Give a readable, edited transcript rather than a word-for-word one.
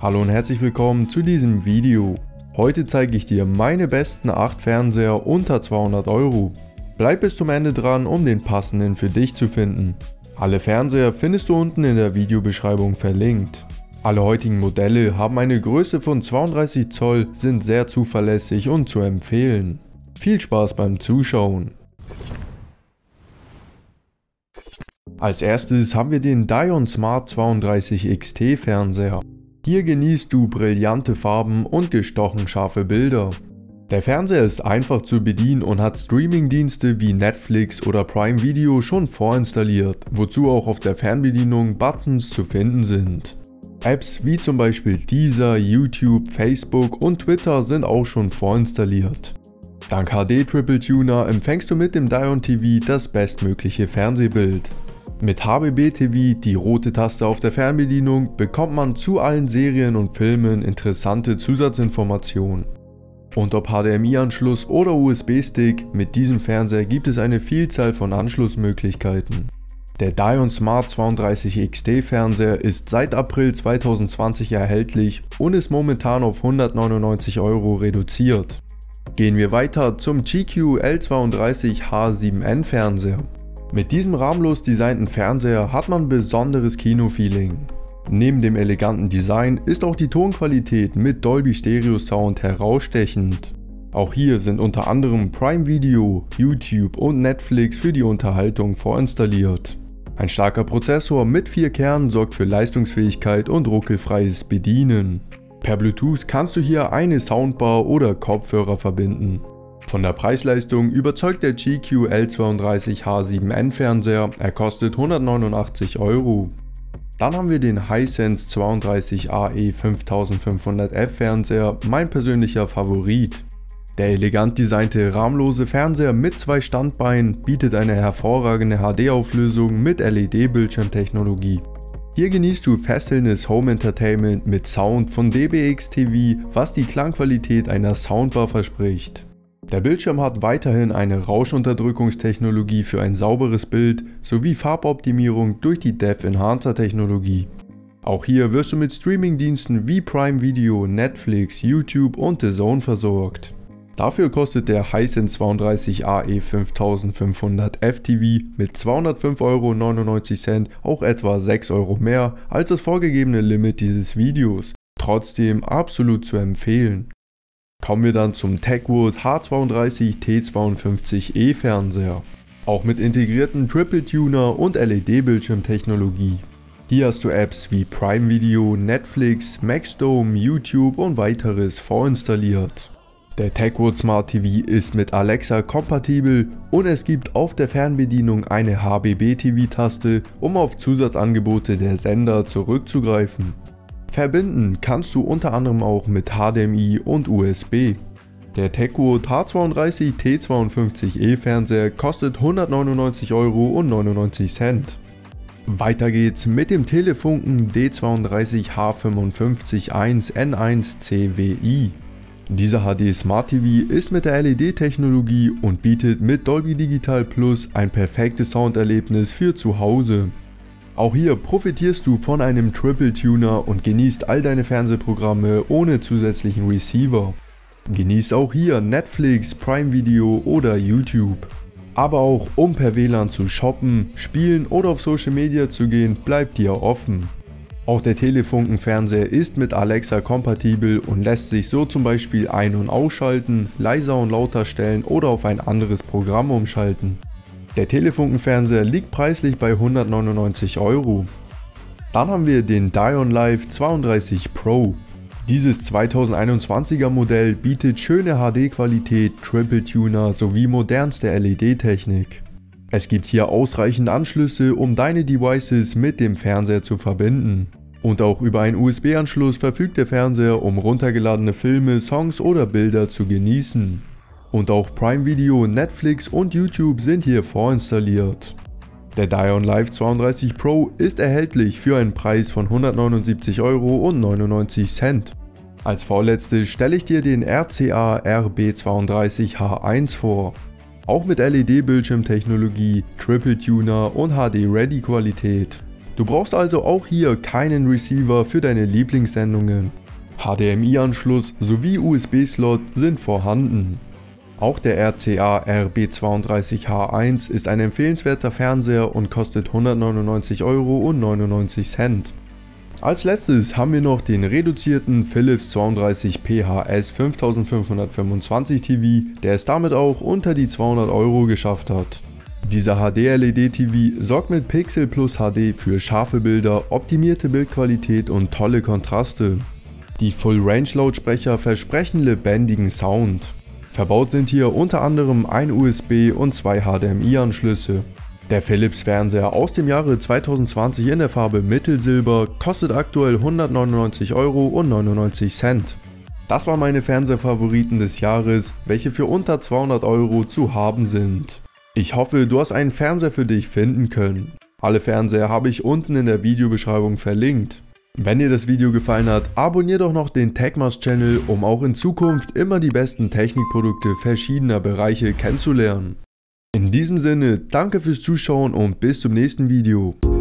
Hallo und herzlich willkommen zu diesem Video. Heute zeige ich dir meine besten 8 Fernseher unter 200 Euro. Bleib bis zum Ende dran, um den passenden für dich zu finden. Alle Fernseher findest du unten in der Videobeschreibung verlinkt. Alle heutigen Modelle haben eine Größe von 32 Zoll, sind sehr zuverlässig und zu empfehlen. Viel Spaß beim Zuschauen. Als erstes haben wir den Dion Smart 32 XT Fernseher. Hier genießt du brillante Farben und gestochen scharfe Bilder. Der Fernseher ist einfach zu bedienen und hat Streamingdienste wie Netflix oder Prime Video schon vorinstalliert, wozu auch auf der Fernbedienung Buttons zu finden sind. Apps wie zum Beispiel Deezer, YouTube, Facebook und Twitter sind auch schon vorinstalliert. Dank HD Triple Tuner empfängst du mit dem Dion TV das bestmögliche Fernsehbild. Mit HBB TV, die rote Taste auf der Fernbedienung, bekommt man zu allen Serien und Filmen interessante Zusatzinformationen. Und ob HDMI-Anschluss oder USB-Stick, mit diesem Fernseher gibt es eine Vielzahl von Anschlussmöglichkeiten. Der Dion Smart 32 XT Fernseher ist seit April 2020 erhältlich und ist momentan auf 199 Euro reduziert. Gehen wir weiter zum GQ L32H7N Fernseher. Mit diesem rahmenlos designten Fernseher hat man besonderes Kino-Feeling. Neben dem eleganten Design ist auch die Tonqualität mit Dolby Stereo Sound herausstechend. Auch hier sind unter anderem Prime Video, YouTube und Netflix für die Unterhaltung vorinstalliert. Ein starker Prozessor mit 4 Kernen sorgt für Leistungsfähigkeit und ruckelfreies Bedienen. Per Bluetooth kannst du hier eine Soundbar oder Kopfhörer verbinden. Von der Preis-Leistung überzeugt der GQ L32H7N Fernseher, er kostet 189 Euro. Dann haben wir den Hisense 32AE 5500F Fernseher, mein persönlicher Favorit. Der elegant designte rahmenlose Fernseher mit 2 Standbeinen bietet eine hervorragende HD-Auflösung mit LED-Bildschirmtechnologie. Hier genießt du fesselndes Home Entertainment mit Sound von DBX TV, was die Klangqualität einer Soundbar verspricht. Der Bildschirm hat weiterhin eine Rauschunterdrückungstechnologie für ein sauberes Bild sowie Farboptimierung durch die Depth Enhancer Technologie. Auch hier wirst du mit Streamingdiensten wie Prime Video, Netflix, YouTube und The Zone versorgt. Dafür kostet der Hisense 32AE 5500 FTV mit 205,99 Euro auch etwa 6 Euro mehr als das vorgegebene Limit dieses Videos, trotzdem absolut zu empfehlen. Kommen wir dann zum Techwood H32 T52E Fernseher. Auch mit integrierten Triple Tuner und LED-Bildschirmtechnologie. Hier hast du Apps wie Prime Video, Netflix, Maxdome, YouTube und weiteres vorinstalliert. Der Techwood Smart TV ist mit Alexa kompatibel und es gibt auf der Fernbedienung eine HBB TV-Taste, um auf Zusatzangebote der Sender zurückzugreifen. Verbinden kannst du unter anderem auch mit HDMI und USB. Der Techwood H32 T52E Fernseher kostet 199,99 Euro. Weiter geht's mit dem Telefunken D32H55-1N1CWI. Dieser HD Smart TV ist mit der LED-Technologie und bietet mit Dolby Digital Plus ein perfektes Sounderlebnis für zu Hause. Auch hier profitierst du von einem Triple Tuner und genießt all deine Fernsehprogramme ohne zusätzlichen Receiver. Genieß auch hier Netflix, Prime Video oder YouTube. Aber auch um per WLAN zu shoppen, spielen oder auf Social Media zu gehen, bleibt dir offen. Auch der Telefunken-Fernseher ist mit Alexa kompatibel und lässt sich so zum Beispiel ein- und ausschalten, leiser und lauter stellen oder auf ein anderes Programm umschalten. Der Telefunken-Fernseher liegt preislich bei 199 Euro. Dann haben wir den Dion Live 32 Pro. Dieses 2021er Modell bietet schöne HD-Qualität, Triple Tuner sowie modernste LED-Technik. Es gibt hier ausreichend Anschlüsse, um deine Devices mit dem Fernseher zu verbinden. Und auch über einen USB-Anschluss verfügt der Fernseher, um runtergeladene Filme, Songs oder Bilder zu genießen. Und auch Prime Video, Netflix und YouTube sind hier vorinstalliert. Der Dion Live 32 Pro ist erhältlich für einen Preis von 179,99 Euro. Als vorletztes stelle ich dir den RCA RB32H1 vor. Auch mit LED-Bildschirmtechnologie, Triple Tuner und HD-Ready-Qualität. Du brauchst also auch hier keinen Receiver für deine Lieblingssendungen. HDMI-Anschluss sowie USB-Slot sind vorhanden. Auch der RCA RB32H1 ist ein empfehlenswerter Fernseher und kostet 199,99 €. Als letztes haben wir noch den reduzierten Philips 32 PHS 5525 TV, der es damit auch unter die 200 € geschafft hat. Dieser HD-LED-TV sorgt mit Pixel Plus HD für scharfe Bilder, optimierte Bildqualität und tolle Kontraste. Die Full-Range-Lautsprecher versprechen lebendigen Sound. Verbaut sind hier unter anderem ein USB und zwei HDMI-Anschlüsse. Der Philips Fernseher aus dem Jahre 2020 in der Farbe Mittelsilber kostet aktuell 199,99 €. Das waren meine Fernsehfavoriten des Jahres, welche für unter 200 € zu haben sind. Ich hoffe, du hast einen Fernseher für dich finden können. Alle Fernseher habe ich unten in der Videobeschreibung verlinkt. Wenn dir das Video gefallen hat, abonniere doch noch den Techmas Channel, um auch in Zukunft immer die besten Technikprodukte verschiedener Bereiche kennenzulernen. In diesem Sinne, danke fürs Zuschauen und bis zum nächsten Video.